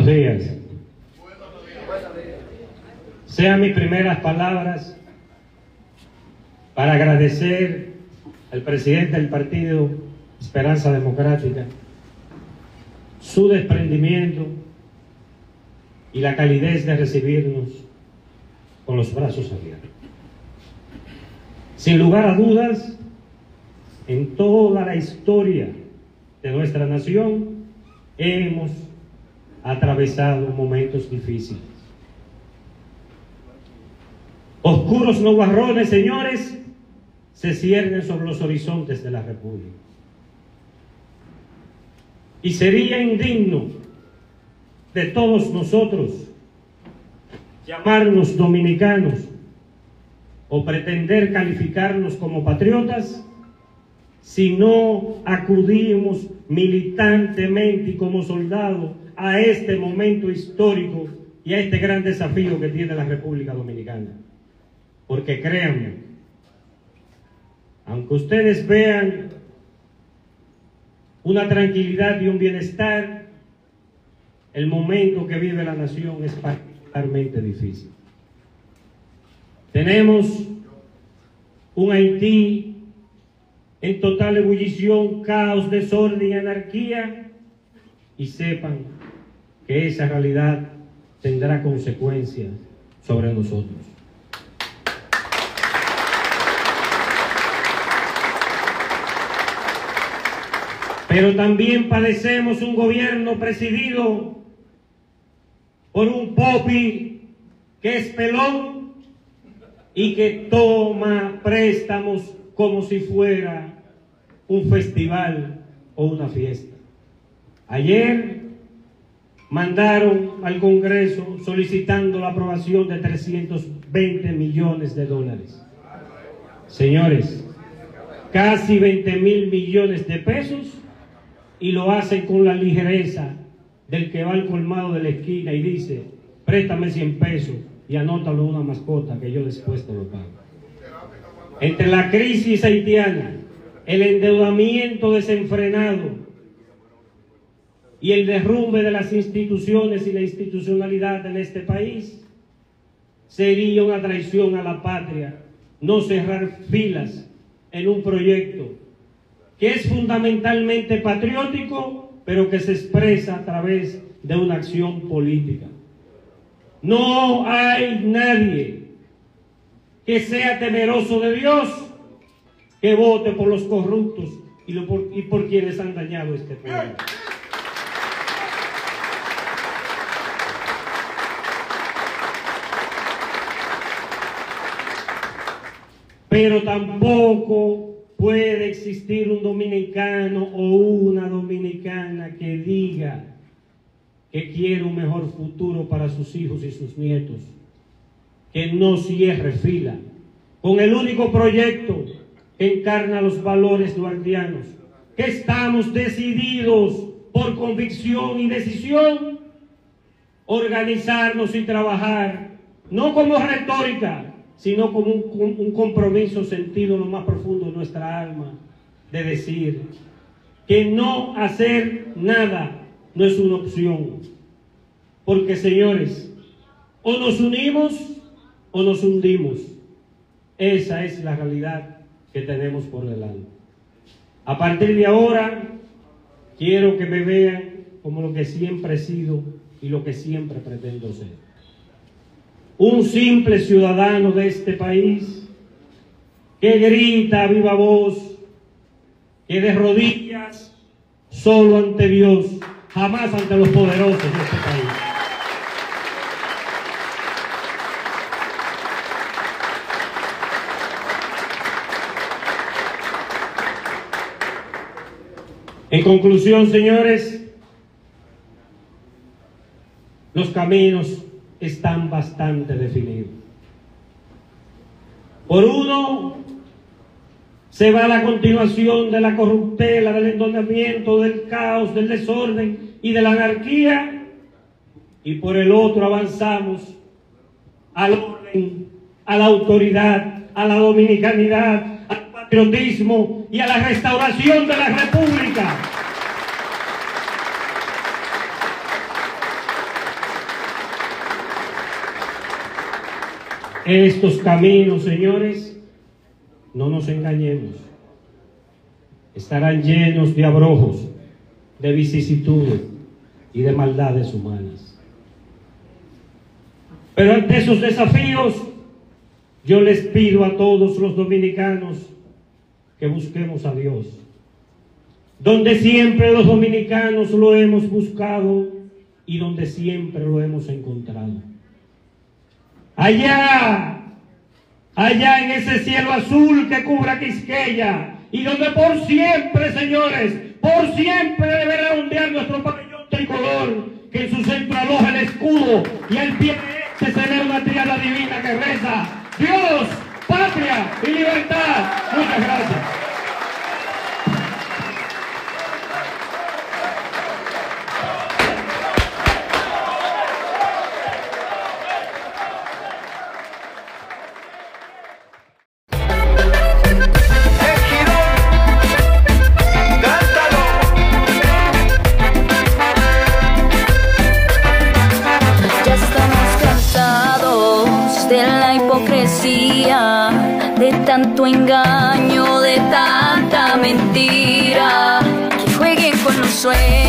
Buenos días. Sean mis primeras palabras para agradecer al presidente del partido Esperanza Democrática su desprendimiento y la calidez de recibirnos con los brazos abiertos. Sin lugar a dudas, en toda la historia de nuestra nación hemos atravesado momentos difíciles. Oscuros nubarrones, señores, se ciernen sobre los horizontes de la República. Y sería indigno de todos nosotros llamarnos dominicanos o pretender calificarnos como patriotas si no acudimos militantemente y como soldados a este momento histórico y a este gran desafío que tiene la República Dominicana. Porque créanme, aunque ustedes vean una tranquilidad y un bienestar, el momento que vive la nación es particularmente difícil. Tenemos un Haití en total ebullición, caos, desorden y anarquía, y sepan que esa realidad tendrá consecuencias sobre nosotros. Pero también padecemos un gobierno presidido por un popi que es pelón y que toma préstamos como si fuera un festival o una fiesta. Ayer mandaron al Congreso solicitando la aprobación de 320 millones de dólares. Señores, casi 20.000 millones de pesos, y lo hacen con la ligereza del que va al colmado de la esquina y dice: préstame 100 pesos y anótalo en una mascota que yo después te lo pago. Entre la crisis haitiana, el endeudamiento desenfrenado y el derrumbe de las instituciones y la institucionalidad en este país, sería una traición a la patria no cerrar filas en un proyecto que es fundamentalmente patriótico, pero que se expresa a través de una acción política. No hay nadie que sea temeroso de Dios que vote por los corruptos y por quienes han dañado este pueblo. Pero tampoco puede existir un dominicano o una dominicana que diga que quiere un mejor futuro para sus hijos y sus nietos, que no cierre fila con el único proyecto que encarna los valores duartianos, que estamos decididos por convicción y decisión, organizarnos y trabajar, no como retórica, sino como un compromiso sentido en lo más profundo de nuestra alma, de decir que no hacer nada no es una opción. Porque, señores, o nos unimos o nos hundimos. Esa es la realidad que tenemos por delante. A partir de ahora, quiero que me vean como lo que siempre he sido y lo que siempre pretendo ser. Un simple ciudadano de este país que grita a viva voz, que de rodillas solo ante Dios, jamás ante los poderosos de este país. En conclusión, señores, los caminos están bastante definidos. Por uno, se va la continuación de la corruptela, del endonamiento, del caos, del desorden y de la anarquía, y por el otro avanzamos al orden, a la autoridad, a la dominicanidad, al patriotismo y a la restauración de la República. Estos caminos, señores, no nos engañemos, estarán llenos de abrojos, de vicisitudes y de maldades humanas. Pero ante esos desafíos, yo les pido a todos los dominicanos que busquemos a Dios, donde siempre los dominicanos lo hemos buscado y donde siempre lo hemos encontrado. Allá en ese cielo azul que cubra Quisqueya, y donde por siempre, señores, por siempre deberá ondear nuestro pabellón tricolor, que en su centro aloja el escudo y al pie de este se ve una tríada divina que reza: Dios, patria y libertad. Muchas gracias. De tanto engaño, de tanta mentira, que jueguen con los sueños.